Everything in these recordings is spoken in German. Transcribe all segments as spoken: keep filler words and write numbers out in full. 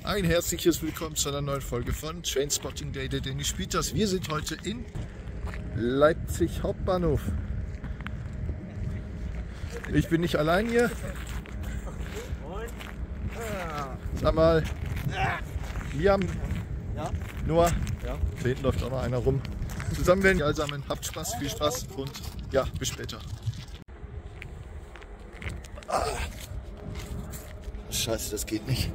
Ein herzliches Willkommen zu einer neuen Folge von Trainspotting Day der Danny Spieltag. Wir sind heute in Leipzig Hauptbahnhof. Ich bin nicht allein hier. Sag mal, Liam, ja? Noah, ja? Da hinten läuft auch noch einer rum. Zusammen werden wir allsammeln. Habt Spaß, viel Spaß und ja, bis später. Ah. Scheiße, das geht nicht.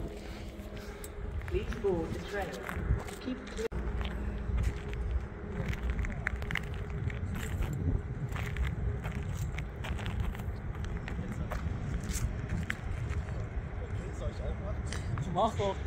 Mach doch!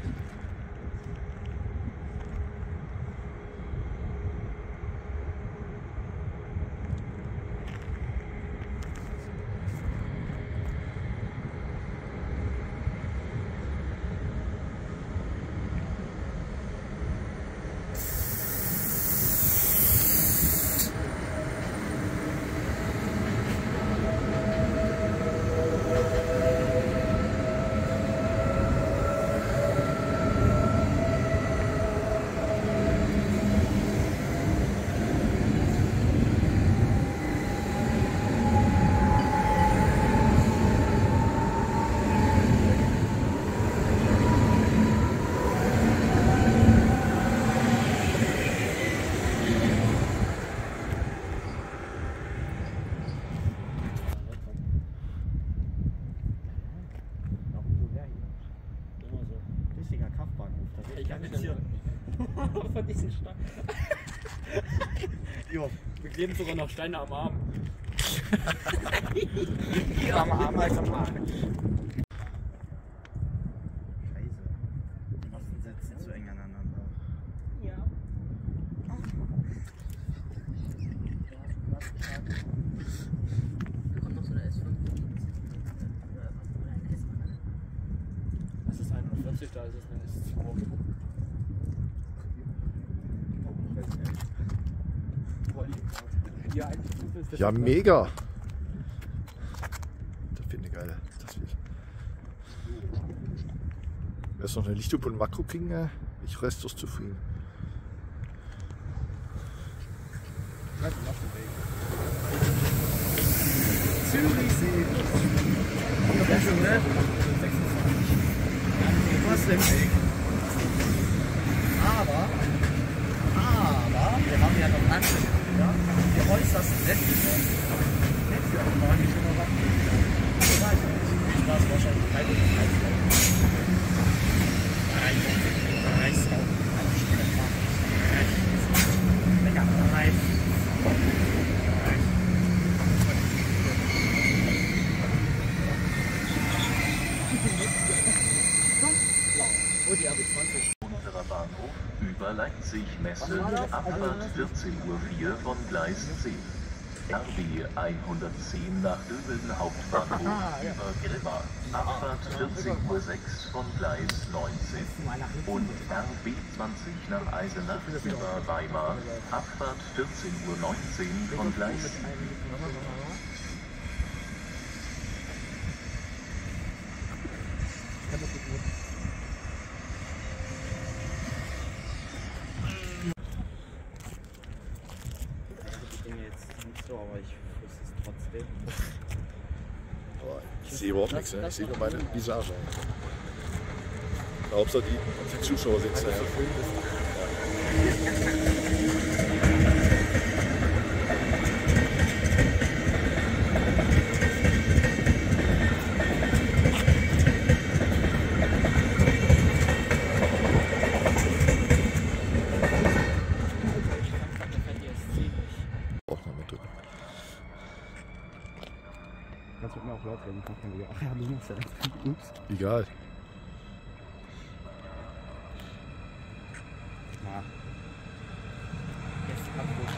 Von diesen Steinen. Jo, wir kleben sogar noch Steine am Arm. Ja, am Arm als am Arm. Scheiße. Die Masten sitzen zu eng aneinander. Ja. Da kommt noch so eine S fünf. Das ist einundvierzig, da ist es eine S zwei. Ja, mega! Das wird eine geile. Das wird. Wer ist noch eine Lichthupe und Makro kriegen? Äh, ich restos zufrieden. Zürichsee. Das ist ne? Was im Weg. Aber, aber, wir haben ja noch andere Bilder. Die äußerst letzte. Jetzt für auch neun schon mal was. Ich weiß nicht. Ich war es wahrscheinlich keine Preisraum. Preisraum. Mega Preis. Oh, die A B zwanzig. Unterer Bahnhof über Leipzig Messe, Abfahrt vierzehn Uhr vier von Gleis zehn. R B hundertzehn nach Döbeln Hauptbahnhof über Grimma, Abfahrt vierzehn Uhr sechs von Gleis neunzehn. Und R B zwanzig nach Eisenach über Weimar, Abfahrt vierzehn Uhr neunzehn von Gleis sieben. So, aber ich wusste es trotzdem. Aber ich sehe überhaupt nichts, ne? Ich sehe nur meine Visage. Hauptsache die, die Zuschauer sitzen. Ja. Das wird mir auch laut werden. Ich wieder. Ach ja, du machst ja das. Ups. Egal. Ja. Jetzt kaputt.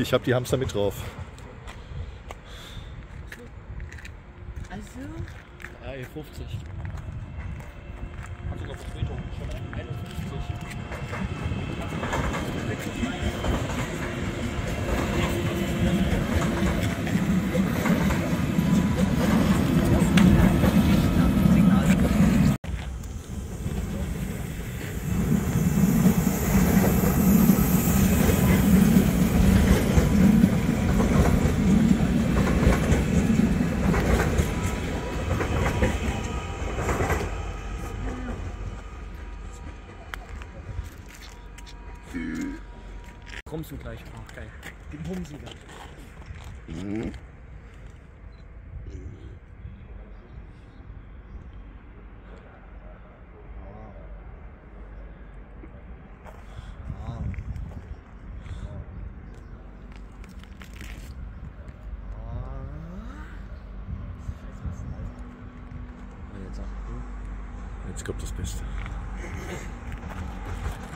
Ich habe die Hamster mit drauf. Also? Ja, E fünfzig. Hat sogar Vertretung, schon einundfünfzig. Rumsen gleich. Oh, geil. Den Humsen gleich. Mhm. Jetzt kommt das Beste.